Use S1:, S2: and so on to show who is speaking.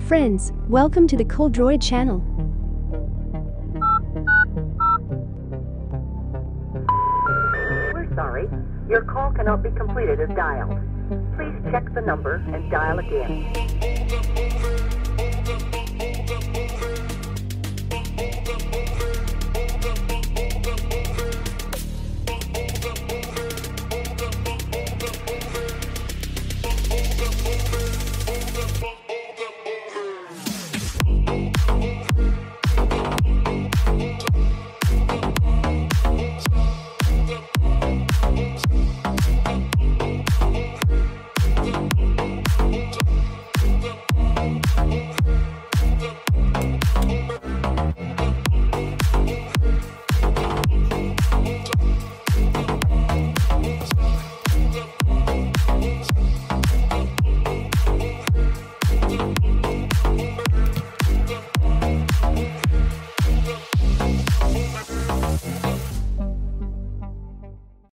S1: Friends, welcome to the cooldroid channel.
S2: We're sorry. Your call cannot be completed as dialed. Please check the number and dial again.